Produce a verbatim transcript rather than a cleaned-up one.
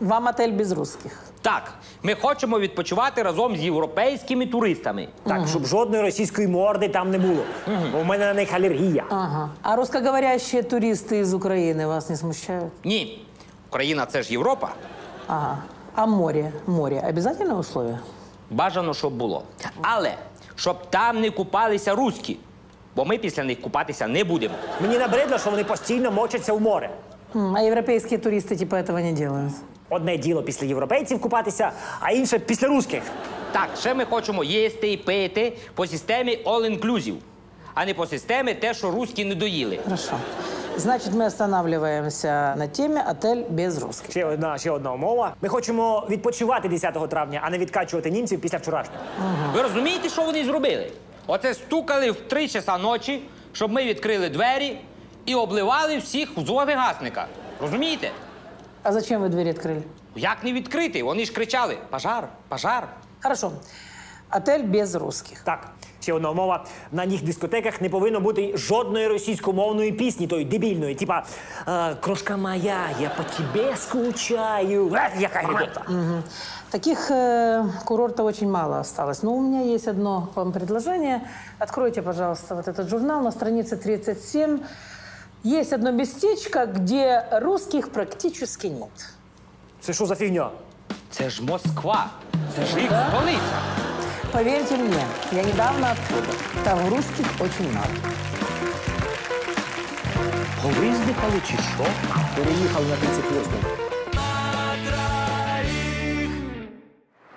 Вам отель без русских. Так, ми хочемо відпочивати разом з європейськими туристами. Так, щоб жодної російської морди там не було. Бо в мене на них алергія. Ага. А русскоговорящие туристы из Украины вас не смущают? Ні, Україна – це ж Європа. Ага. А море? Море – обязательное условие? Бажано, щоб було. Але, щоб там не купалися руські, бо ми після них купатися не будемо. Мені набридло, що вони постійно мочаться в море. М, А европейские туристы типа этого не делают? Одне діло після європейців купатися, а інше після русських. Так, ще ми хочемо їсти і пити по системі all-inclusive, а не по системі те, що руські не доїли. Хорошо. Значит, мы останавливаемся на теме «Отель без русских». Ще одна, ще одна умова. Ми хочемо відпочивати десятого травня, а не відкачувати німців після вчорашнього. Ви розумієте, що вони зробили? Оце стукали в три часа ночі, щоб ми відкрили двері і обливали всіх з вогнегасника. Розумієте? А зачем вы двери открыли? Як не відкрити? Вони ж кричали «Пожар! Пожар!». Хорошо. Отель без русских. Так, ще одна умова. На їх дискотеках не повинно бути жодної російськомовної пісні, тої дебільної. Типа е, «Крошка моя, я по тебе скучаю». Е, яка гидота. Мгм. Таких э, курортов очень мало осталось. Но у меня есть одно вам предложение. Откройте, пожалуйста, вот этот журнал на странице тридцать семь. Есть одно местечко, где русских практически нет. Це що за фігня? Це ж Москва! Це ж їх столиця! Поверьте мне, я недавно оттуда. Там русских очень мало. Повиздихали чи що? Переїхали на тридцять восьму.